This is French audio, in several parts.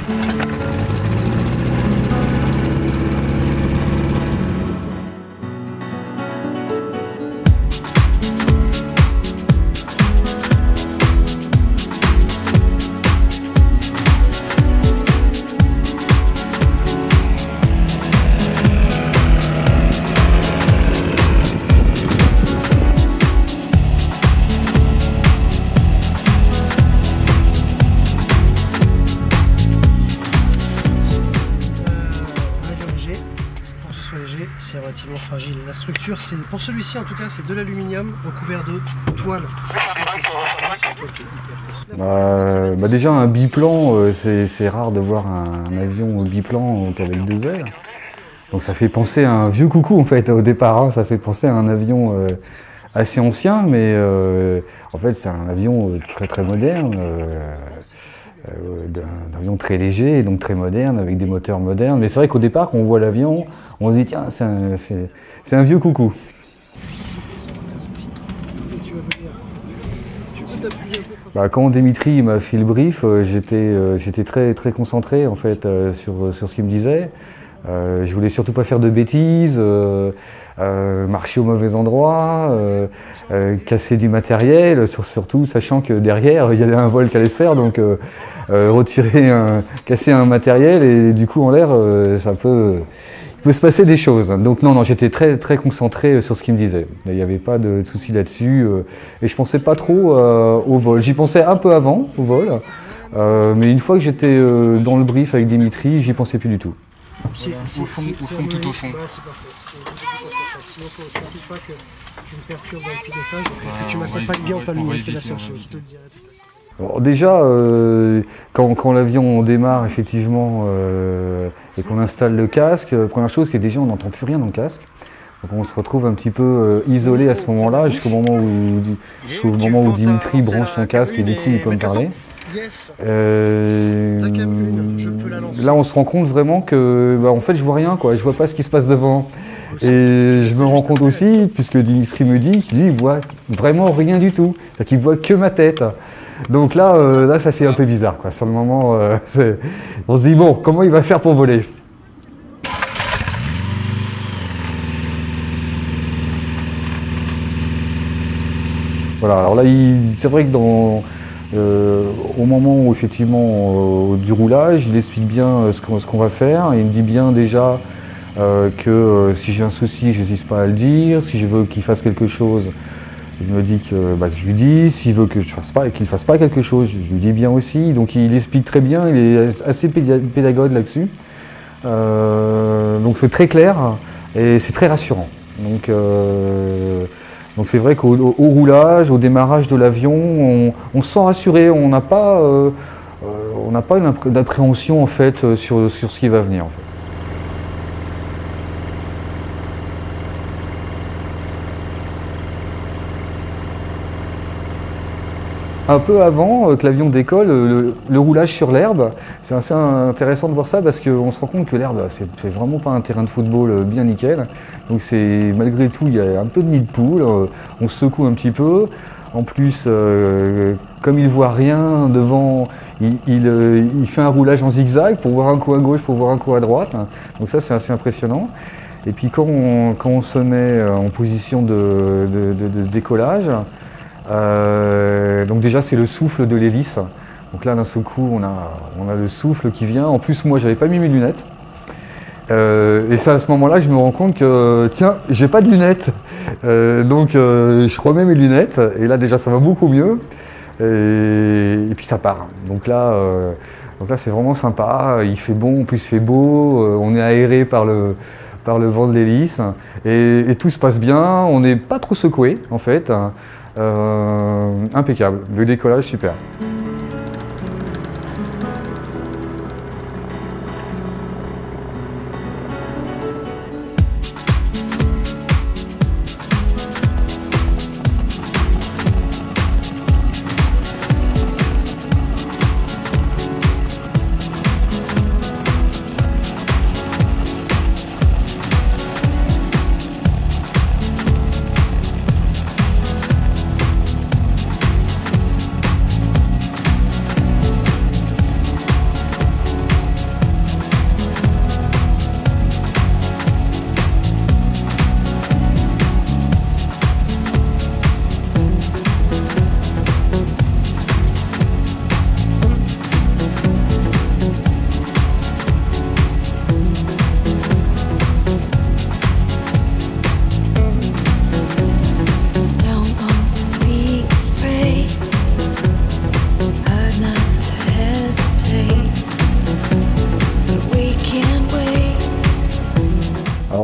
C'est relativement fragile. La structure, c'est pour celui-ci en tout cas, c'est de l'aluminium recouvert de toile. Déjà un biplan, c'est rare de voir un avion biplan avec 2 ailes. Donc ça fait penser à un vieux coucou en fait au départ. Hein. Ça fait penser à un avion assez ancien, mais en fait c'est un avion très très moderne. D'un avion très léger et donc très moderne, avec des moteurs modernes. Mais c'est vrai qu'au départ, quand on voit l'avion, on se dit tiens, c'est un vieux coucou. Quand Dimitri m'a fait le brief, j'étais très concentré en fait sur ce qu'il me disait. Je voulais surtout pas faire de bêtises, marcher au mauvais endroit, casser du matériel, surtout sachant que derrière il y avait un vol qui allait se faire, donc casser un matériel et du coup en l'air, il peut se passer des choses. Donc non, j'étais très concentré sur ce qu'il me disait. Il n'y avait pas de souci là-dessus et je pensais pas trop au vol. J'y pensais un peu avant au vol, mais une fois que j'étais dans le brief avec Dimitri, j'y pensais plus du tout. Voilà, tout au fond. Ouais, c'est parfait. Sinon, il ne faut surtout pas que tu me perturbes dans le pilotage et que tu m'accompagnes bien en palmier, c'est la seule chose, je te le dirai de toute façon. Alors déjà, quand l'avion démarre effectivement et qu'on installe le casque, première chose, c'est que déjà on n'entend plus rien dans le casque. Donc on se retrouve un petit peu isolé à ce moment-là, jusqu'au moment où Dimitri branche son casque et du coup il peut me parler. Là on se rend compte vraiment que en fait je vois rien, quoi. Je vois pas ce qui se passe devant. Et je me rends compte aussi, puisque Dimitri me dit qu'il il voit vraiment rien du tout, c'est-à-dire qu'il voit que ma tête. Donc là ça fait un peu bizarre, quoi. Sur le moment, on se dit bon, comment il va faire pour voler? Voilà, alors là c'est vrai que au moment où effectivement du roulage, il explique bien ce qu'on va faire. Il me dit bien déjà que si j'ai un souci, je n'hésite pas à le dire. Si je veux qu'il fasse quelque chose, il me dit que je lui dis. S'il veut que qu'il fasse pas quelque chose, je lui dis bien aussi. Donc il explique très bien. Il est assez pédagogue là-dessus. Donc c'est très clair et c'est très rassurant. Donc c'est vrai qu'au roulage, au démarrage de l'avion, on se sent rassuré, on n'a pas d'appréhension en fait sur ce qui va venir en fait. Un peu avant que l'avion décolle, le roulage sur l'herbe, c'est assez intéressant de voir ça parce qu'on se rend compte que l'herbe, c'est vraiment pas un terrain de football bien nickel. Donc malgré tout, il y a un peu de nid de poule, on se secoue un petit peu. En plus, comme il voit rien devant, il fait un roulage en zigzag pour voir un coup à gauche, pour voir un coup à droite. Donc ça, c'est assez impressionnant. Et puis quand on se met en position de décollage, donc déjà c'est le souffle de l'hélice. Donc là d'un seul coup on a le souffle qui vient. En plus moi j'avais pas mis mes lunettes. Et c'est à ce moment-là que je me rends compte que tiens, j'ai pas de lunettes. Donc je remets mes lunettes et là déjà ça va beaucoup mieux. Et puis ça part. Donc là c'est vraiment sympa. Il fait bon, en plus il fait beau. On est aéré par le vent de l'hélice et tout se passe bien. On n'est pas trop secoué en fait. Impeccable. Le décollage super.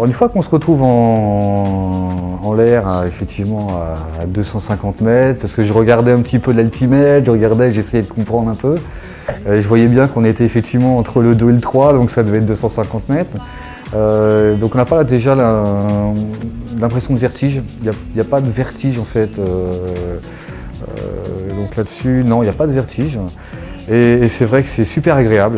Alors une fois qu'on se retrouve en l'air, effectivement à 250 mètres, parce que je regardais un petit peu l'altimètre, j'essayais de comprendre un peu. Je voyais bien qu'on était effectivement entre le 2 et le 3, donc ça devait être 250 mètres. Donc on n'a pas déjà l'impression de vertige, il n'y a pas de vertige en fait. Donc là-dessus, non, il n'y a pas de vertige. Et c'est vrai que c'est super agréable.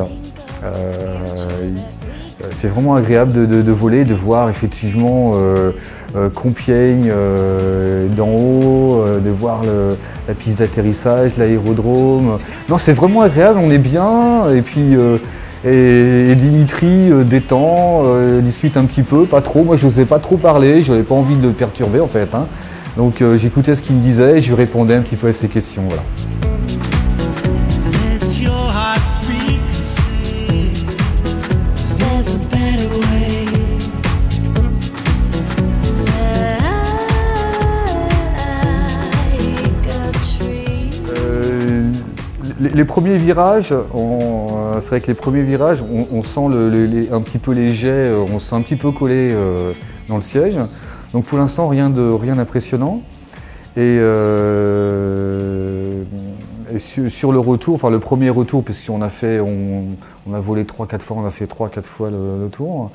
C'est vraiment agréable de voler, de voir effectivement Compiègne d'en haut, de voir la piste d'atterrissage, l'aérodrome. Non, c'est vraiment agréable, on est bien. Et puis et Dimitri détend, discute un petit peu, pas trop. Moi, je n'osais pas trop parler, je n'avais pas envie de le perturber en fait. Hein. Donc j'écoutais ce qu'il me disait et je lui répondais un petit peu à ses questions. Voilà. Les premiers virages, c'est vrai que les premiers virages, on sent un petit peu les jets, on se sent un petit peu collé dans le siège. Donc pour l'instant, rien d'impressionnant. Et sur le retour, enfin le premier retour, puisqu'on a fait, on a volé 3-4 fois, on a fait 3-4 fois le tour,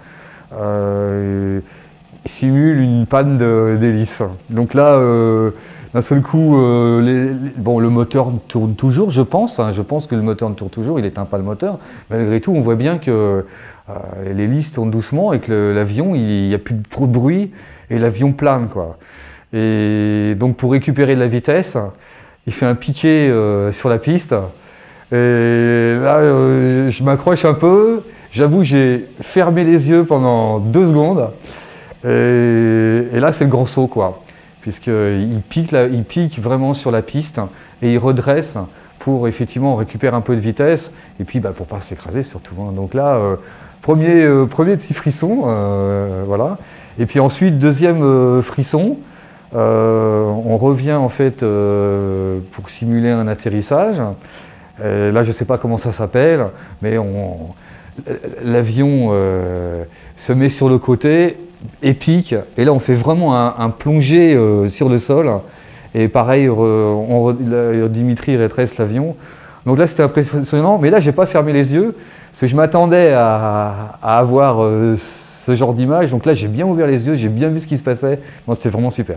simule une panne d'hélice. Donc là, d'un seul coup, bon, le moteur tourne toujours, je pense. Hein, je pense que le moteur tourne toujours, il n'éteint pas le moteur. Malgré tout, on voit bien que l'hélice tourne doucement et que l'avion, il n'y a plus trop de bruit et l'avion plane, quoi. Et donc, pour récupérer de la vitesse, il fait un piqué sur la piste. Et là, je m'accroche un peu. J'avoue que j'ai fermé les yeux pendant 2 secondes. Et là, c'est le grand saut, quoi. Puisqu'il pique vraiment sur la piste et il redresse pour effectivement récupérer un peu de vitesse et puis pour pas s'écraser surtout. Hein. Donc là, premier petit frisson, voilà. Et puis ensuite, deuxième frisson, on revient en fait pour simuler un atterrissage. Là, je ne sais pas comment ça s'appelle, mais l'avion se met sur le côté, épique, et là on fait vraiment un plongé sur le sol, et pareil, Dimitri rétrécit l'avion. Donc là c'était impressionnant, mais là j'ai pas fermé les yeux, parce que je m'attendais à avoir ce genre d'image, donc là j'ai bien ouvert les yeux, j'ai bien vu ce qui se passait, bon, c'était vraiment super.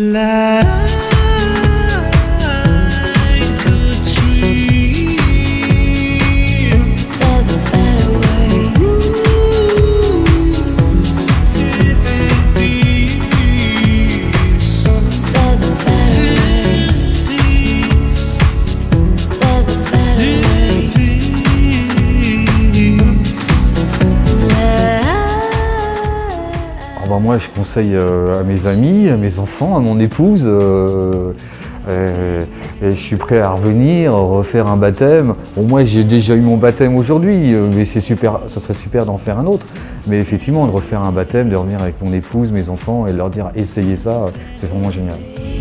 Moi, je conseille à mes amis, à mes enfants, à mon épouse, et je suis prêt à revenir, refaire un baptême. Bon, moi, j'ai déjà eu mon baptême aujourd'hui, mais c'est super, ça serait super d'en faire un autre. Mais effectivement, de refaire un baptême, de revenir avec mon épouse, mes enfants, et de leur dire essayez ça, c'est vraiment génial.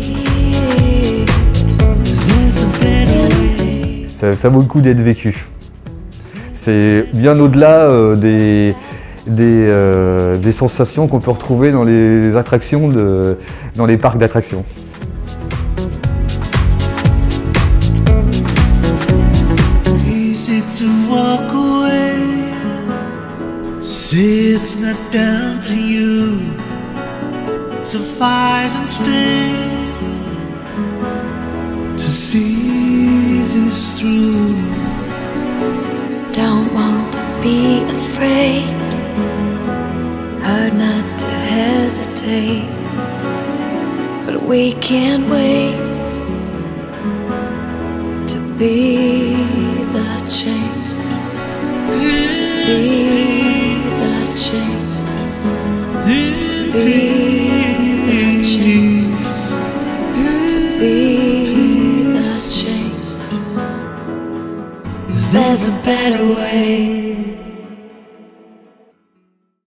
Ça vaut le coup d'être vécu. C'est bien au-delà des sensations qu'on peut retrouver dans les attractions, dans les parcs d'attractions. Easy to walk away. See, it's not down to you to fight and stay, to see this through. Don't want to be afraid. Hard not to hesitate, but we can't wait to be the change, to be the change, to be the change, to be the change. There's a better way.